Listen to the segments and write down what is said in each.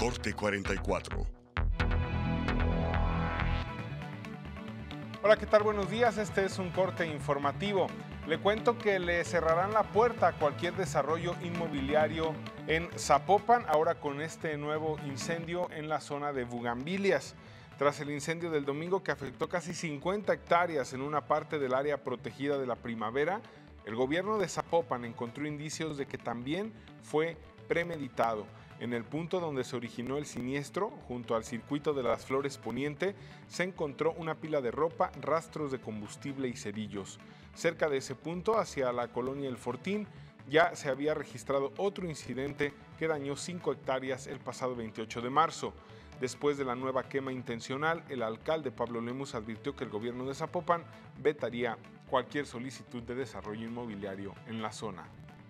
Corte 44. Hola, ¿qué tal? Buenos días. Este es un corte informativo. Le cuento que le cerrarán la puerta a cualquier desarrollo inmobiliario en Zapopan, ahora con este nuevo incendio en la zona de Bugambilias. Tras el incendio del domingo que afectó casi 50 hectáreas en una parte del área protegida de la Primavera, el gobierno de Zapopan encontró indicios de que también fue premeditado. En el punto donde se originó el siniestro, junto al circuito de las Flores Poniente, se encontró una pila de ropa, rastros de combustible y cerillos. Cerca de ese punto, hacia la colonia El Fortín, ya se había registrado otro incidente que dañó 5 hectáreas el pasado 28 de marzo. Después de la nueva quema intencional, el alcalde Pablo Lemus advirtió que el gobierno de Zapopan vetaría cualquier solicitud de desarrollo inmobiliario en la zona.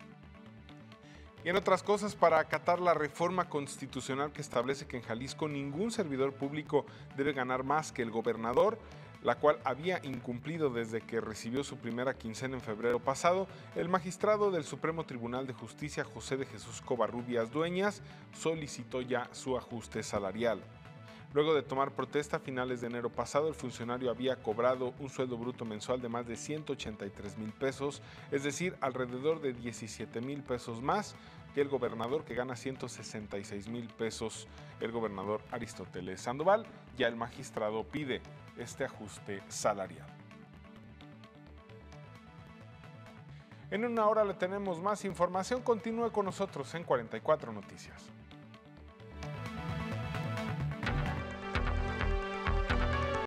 Y en otras cosas, para acatar la reforma constitucional que establece que en Jalisco ningún servidor público debe ganar más que el gobernador, la cual había incumplido desde que recibió su primera quincena en febrero pasado, el magistrado del Supremo Tribunal de Justicia, José de Jesús Covarrubias Dueñas, solicitó ya su ajuste salarial. Luego de tomar protesta a finales de enero pasado, el funcionario había cobrado un sueldo bruto mensual de más de 183,000 pesos, es decir, alrededor de 17,000 pesos más que el gobernador, que gana 166,000 pesos, el gobernador Aristóteles Sandoval. Ya el magistrado pide este ajuste salarial. En una hora le tenemos más información. Continúe con nosotros en 44 Noticias.